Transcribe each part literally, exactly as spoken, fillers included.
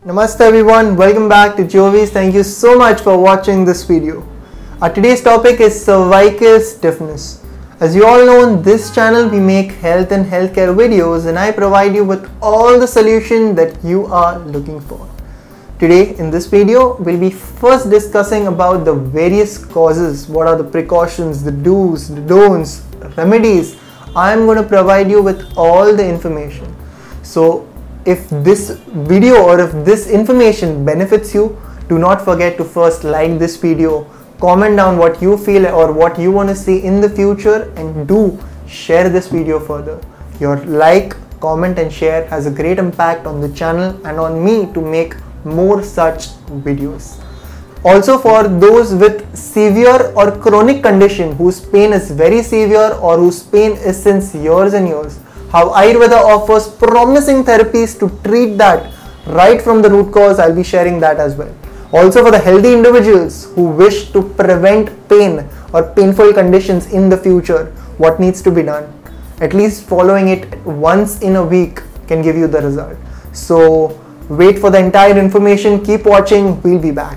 Namaste everyone, welcome back to Jovis. Thank you so much for watching this video. Our today's topic is cervical stiffness. As you all know, in this channel we make health and healthcare videos and I provide you with all the solution that you are looking for. Today in this video, we'll be first discussing about the various causes, what are the precautions, the do's, the don'ts, remedies. I'm going to provide you with all the information. So if this video or if this information benefits you, do not forget to first like this video, comment down what you feel or what you want to see in the future, and do share this video further. Your like, comment and share has a great impact on the channel and on me to make more such videos. Also, for those with severe or chronic condition whose pain is very severe or whose pain is since years and years, how Ayurveda offers promising therapies to treat that right from the root cause, I'll be sharing that as well. Also, for the healthy individuals who wish to prevent pain or painful conditions in the future, what needs to be done? At least following it once in a week can give you the result. So wait for the entire information, keep watching, we'll be back.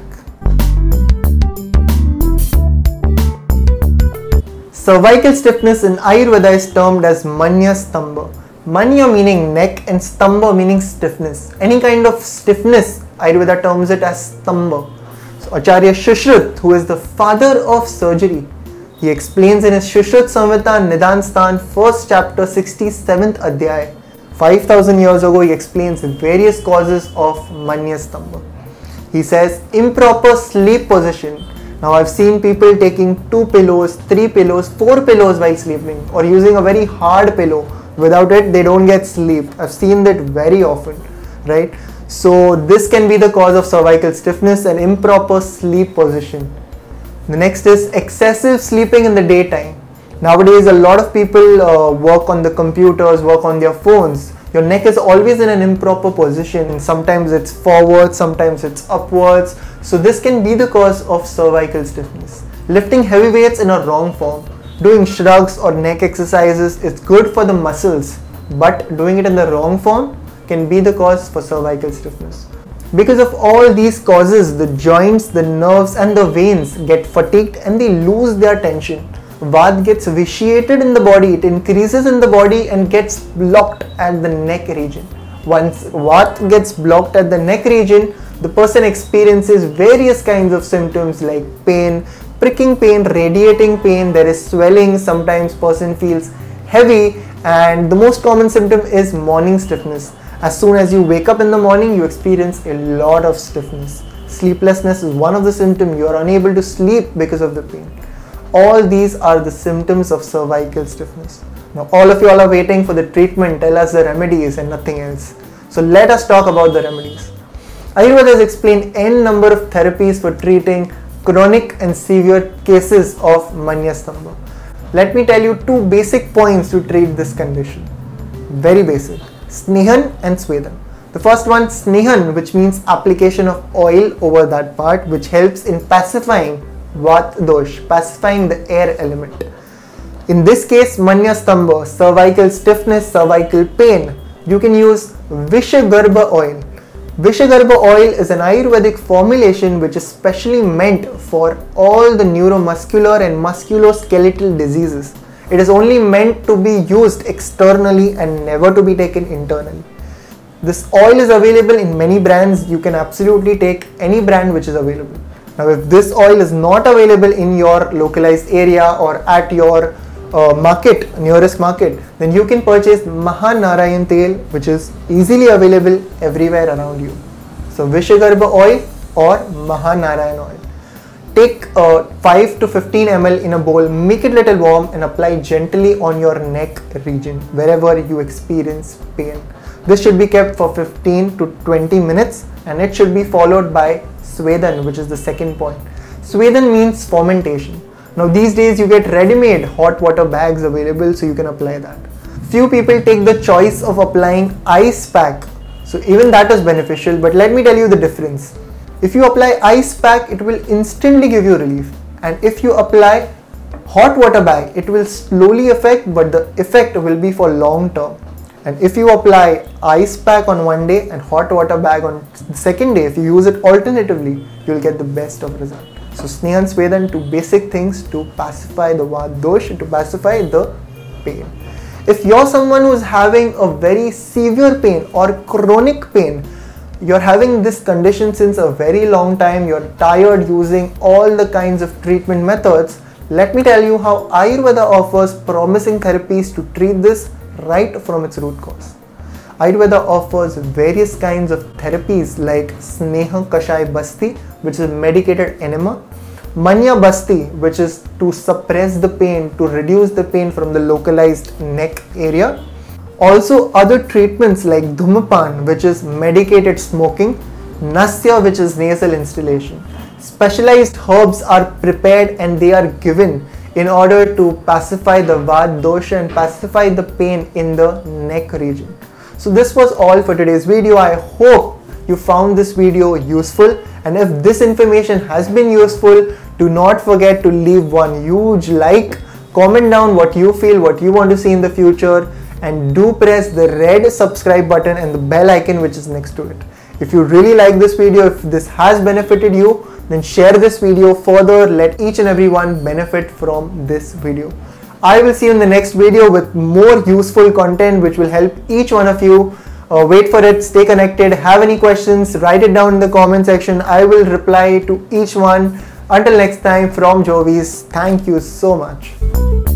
Cervical stiffness in Ayurveda is termed as Manya Stambha. Manya meaning neck and Stambha meaning stiffness. Any kind of stiffness, Ayurveda terms it as Stambha. So Acharya Shushruta, who is the father of surgery, he explains in his Shushruta Samhita Nidan Sthan, first chapter, sixty-seventh Adhyay. five thousand years ago, he explains various causes of Manya Stambha. He says improper sleep position. Now I've seen people taking two pillows, three pillows, four pillows while sleeping, or using a very hard pillow. Without it, they don't get sleep. I've seen that very often, right? So this can be the cause of cervical stiffness and improper sleep position. The next is excessive sleeping in the daytime. Nowadays, a lot of people uh, work on the computers, work on their phones. Your neck is always in an improper position. Sometimes it's forward, sometimes it's upwards. So this can be the cause of cervical stiffness. Lifting heavy weights in a wrong form. Doing shrugs or neck exercises is good for the muscles, but doing it in the wrong form can be the cause for cervical stiffness. Because of all these causes, the joints, the nerves and the veins get fatigued and they lose their tension. Vata gets vitiated in the body, it increases in the body and gets blocked at the neck region. Once Vata gets blocked at the neck region, the person experiences various kinds of symptoms like pain, pricking pain, radiating pain, there is swelling, sometimes person feels heavy, and the most common symptom is morning stiffness. As soon as you wake up in the morning, you experience a lot of stiffness. Sleeplessness is one of the symptoms, you are unable to sleep because of the pain. All these are the symptoms of cervical stiffness. Now all of you all are waiting for the treatment, tell us the remedies and nothing else. So let us talk about the remedies. Ayurveda has explained n number of therapies for treating chronic and severe cases of Manya Stambha. Let me tell you two basic points to treat this condition. Very basic. Snehan and Swedan. The first one, Snehan, which means application of oil over that part, which helps in pacifying Vata dosh, pacifying the air element. In this case, Manya Stambha, cervical stiffness, cervical pain, you can use Vishagarbha oil. Vishagarbha oil is an Ayurvedic formulation which is specially meant for all the neuromuscular and musculoskeletal diseases. It is only meant to be used externally and never to be taken internally. This oil is available in many brands. You can absolutely take any brand which is available. Now if this oil is not available in your localized area or at your uh, market, nearest market, then you can purchase Mahanarayan Tel, which is easily available everywhere around you. So Vishagarbha oil or Mahanarayan oil. Take uh, five to fifteen milliliters in a bowl, make it little warm and apply gently on your neck region wherever you experience pain. This should be kept for fifteen to twenty minutes and it should be followed by Swedan, which is the second point. Swedan means fermentation. Now these days you get ready-made hot water bags available, so you can apply that. Few people take the choice of applying ice pack. So even that is beneficial, but let me tell you the difference. If you apply ice pack, it will instantly give you relief. And if you apply hot water bag, it will slowly affect, but the effect will be for long term. And if you apply ice pack on one day and hot water bag on the second day, if you use it alternatively, you'll get the best of result. So Sneha and Swedan, two basic things to pacify the Vata dosha, to pacify the pain. If you're someone who's having a very severe pain or chronic pain, you're having this condition since a very long time, you're tired using all the kinds of treatment methods, let me tell you how Ayurveda offers promising therapies to treat this right from its root cause. Ayurveda offers various kinds of therapies like Sneha Kashai Basti, which is medicated enema, Manya Basti, which is to suppress the pain, to reduce the pain from the localized neck area. Also other treatments like Dhumapan, which is medicated smoking, Nasya, which is nasal instillation. Specialized herbs are prepared and they are given in order to pacify the Vata dosha and pacify the pain in the neck region. So this was all for today's video. I hope you found this video useful, and if this information has been useful, do not forget to leave one huge like, comment down what you feel, what you want to see in the future, and do press the red subscribe button and the bell icon which is next to it. If you really like this video, if this has benefited you, then share this video further. Let each and everyone benefit from this video. I will see you in the next video with more useful content which will help each one of you. Uh, wait for it, stay connected. Have any questions, write it down in the comment section. I will reply to each one. Until next time, from Jovis, thank you so much.